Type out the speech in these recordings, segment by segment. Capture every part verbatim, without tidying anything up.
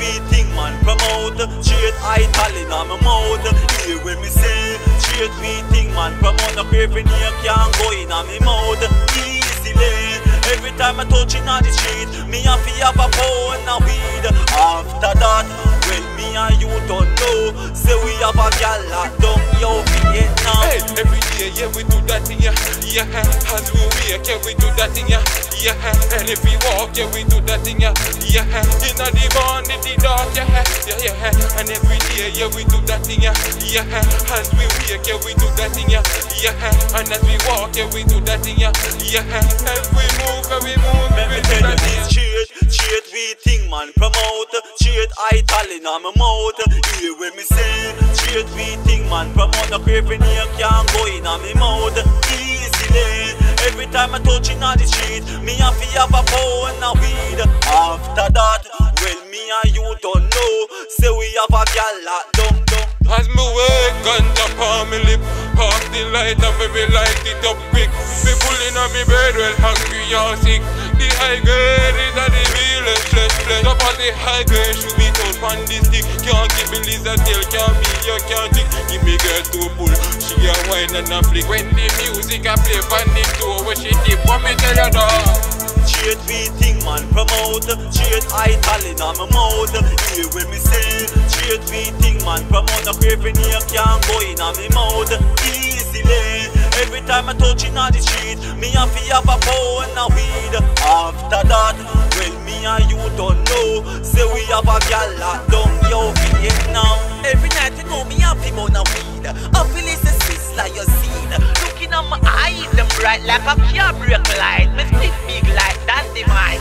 weed thing man promote. Straight Italian on my mouth. Hear when me say straight weed thing man promote. No craving here can't go in on me mouth. Easily. Every time I touch in on the street, me have to have a pound of weed. After that, well me and you don't know. Say we have a gal locked down, yo, Vietnam. Hey, every day, yeah, we do that thing, yeah, yeah. As we wake, yeah, we do that thing, yeah, yeah. And if we walk, yeah, we do that thing, yeah, yeah. In the morning, the dark, yeah, yeah, yeah. And every day, yeah, we do that thing, yeah, yeah. As we wake, yeah, we do that thing, yeah, yeah. And as we walk, yeah, we do that thing, yeah, yeah. As we move, yeah, we move, let me tell you this straight, straight we thing man promote. Straight Italian on my mouth. Hear when me say straight we thing man promote. No craving here can't go in on me mouth. Easily. Every time I touch in on the street, me have to have a pound of weed. After that, well me and you don't know. Say we have a gal locked down, down. As me wake, ganja on me lip. Pass the light and me light it up quick. Me pulling on me bed well hungry or sick. The high grade is a the realest flesh flesh. Up on the high grade should be told on the stick. Can't give me lizard tail, can't be you can't think. Give me girl to pull, she a wine and a flick. When the music a play on the door, where she dip, what me tell you now? Straight we thing man promote. Straight Italian on my mouth. Hear when me say straight we thing man promote. No craving here can't go in on me mouth. Easily. Every time I touch in on the street, me have to have a pound of weed. After that, well me and you don't know. Say we have a gal locked down, yo, Vietnam. Every night you know me have him on a weed. Up in this sizzler you seen. Looking at my eyes, them bright like a car brake light. Me split big like dynamite.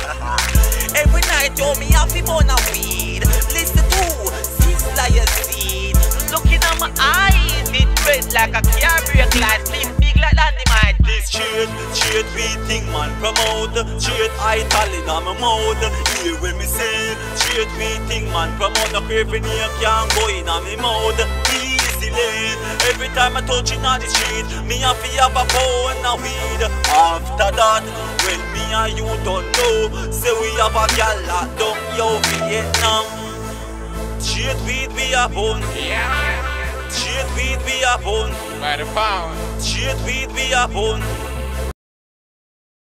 Every night you me have him on a weed. Listen to sizzler you seen. Looking at my eyes, it red like a car brake light. Split big like dynamite. This straight, straight we thing man promote. Straight Italian on my mouth. Hear when me say straight we thing man promote. No craving here can't go in on me mouth. Easily. Every time I touch in on the street, me have to have a pound of weed. After that, well me and you don't know. Say we have a gal locked down, yo, Vietnam. Straight weed we a bun. Yeah. Straight weed we a bun. By the pound. Straight weed we a bun.